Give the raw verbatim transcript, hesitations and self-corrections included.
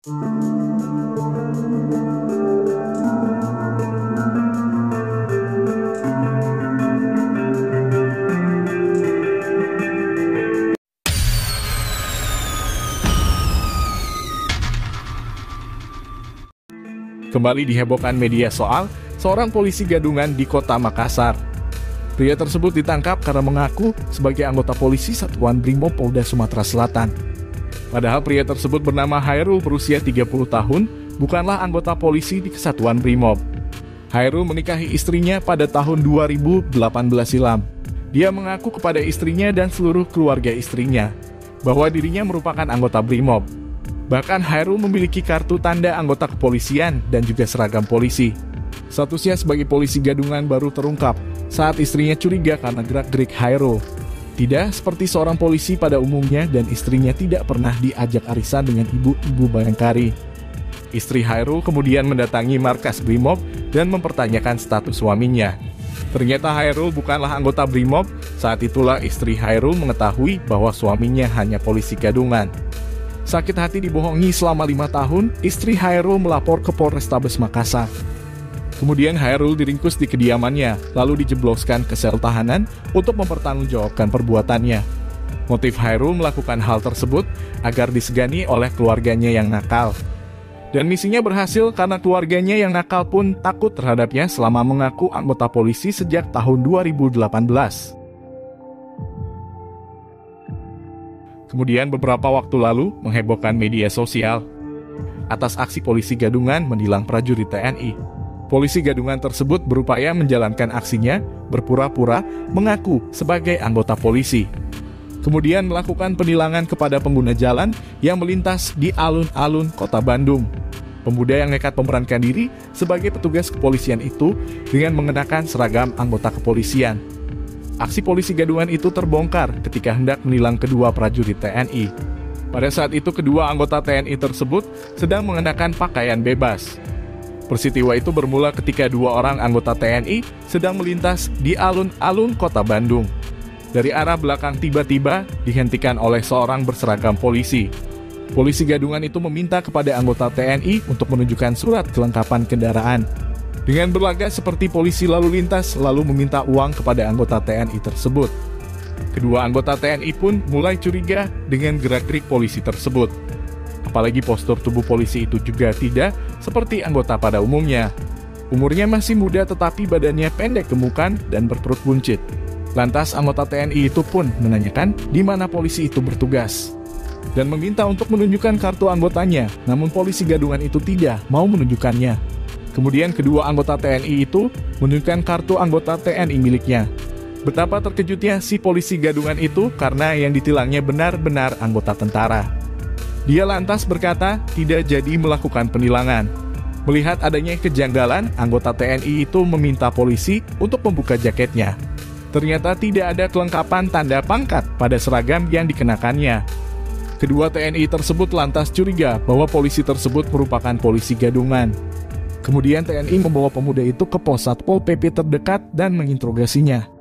Kembali dihebohkan media soal seorang polisi gadungan di kota Makassar. Pria tersebut ditangkap karena mengaku sebagai anggota polisi Satuan Brimob Polda Sumatera Selatan. Padahal pria tersebut bernama Hairul, berusia tiga puluh tahun, bukanlah anggota polisi di Kesatuan Brimob. Hairul menikahi istrinya pada tahun dua ribu delapan belas silam. Dia mengaku kepada istrinya dan seluruh keluarga istrinya bahwa dirinya merupakan anggota Brimob. Bahkan Hairul memiliki kartu tanda anggota kepolisian dan juga seragam polisi. Statusnya sebagai polisi gadungan baru terungkap saat istrinya curiga karena gerak-gerik Hairul. Tidak seperti seorang polisi pada umumnya, dan istrinya tidak pernah diajak arisan dengan ibu-ibu Bayangkari. Istri Hairul kemudian mendatangi markas Brimob dan mempertanyakan status suaminya. Ternyata Hairul bukanlah anggota Brimob. Saat itulah istri Hairul mengetahui bahwa suaminya hanya polisi gadungan. Sakit hati dibohongi selama lima tahun, istri Hairul melapor ke Polrestabes Makassar. Kemudian Hairul diringkus di kediamannya, lalu dijebloskan ke sel tahanan untuk mempertanggungjawabkan perbuatannya. Motif Hairul melakukan hal tersebut agar disegani oleh keluarganya yang nakal. Dan misinya berhasil karena keluarganya yang nakal pun takut terhadapnya selama mengaku anggota polisi sejak tahun dua ribu delapan belas. Kemudian beberapa waktu lalu menghebohkan media sosial atas aksi polisi gadungan menilang prajurit T N I. Polisi gadungan tersebut berupaya menjalankan aksinya berpura-pura mengaku sebagai anggota polisi. Kemudian melakukan penilangan kepada pengguna jalan yang melintas di alun-alun kota Bandung. Pemuda yang nekat memerankan diri sebagai petugas kepolisian itu dengan mengenakan seragam anggota kepolisian. Aksi polisi gadungan itu terbongkar ketika hendak menilang kedua prajurit T N I. Pada saat itu kedua anggota T N I tersebut sedang mengenakan pakaian bebas. Peristiwa itu bermula ketika dua orang anggota T N I sedang melintas di alun-alun kota Bandung. Dari arah belakang tiba-tiba dihentikan oleh seorang berseragam polisi. Polisi gadungan itu meminta kepada anggota T N I untuk menunjukkan surat kelengkapan kendaraan. Dengan berlagak seperti polisi lalu lintas, lalu meminta uang kepada anggota T N I tersebut. Kedua anggota T N I pun mulai curiga dengan gerak-gerik polisi tersebut. Apalagi postur tubuh polisi itu juga tidak seperti anggota pada umumnya. Umurnya masih muda tetapi badannya pendek gemukan dan berperut buncit. Lantas anggota T N I itu pun menanyakan di mana polisi itu bertugas dan meminta untuk menunjukkan kartu anggotanya, namun polisi gadungan itu tidak mau menunjukkannya. Kemudian kedua anggota T N I itu menunjukkan kartu anggota T N I miliknya. Betapa terkejutnya si polisi gadungan itu karena yang ditilangnya benar-benar anggota tentara. Dia lantas berkata tidak jadi melakukan penilangan. Melihat adanya kejanggalan, anggota T N I itu meminta polisi untuk membuka jaketnya. Ternyata tidak ada kelengkapan tanda pangkat pada seragam yang dikenakannya. Kedua T N I tersebut lantas curiga bahwa polisi tersebut merupakan polisi gadungan. Kemudian T N I membawa pemuda itu ke pos Satpol P P terdekat dan menginterogasinya.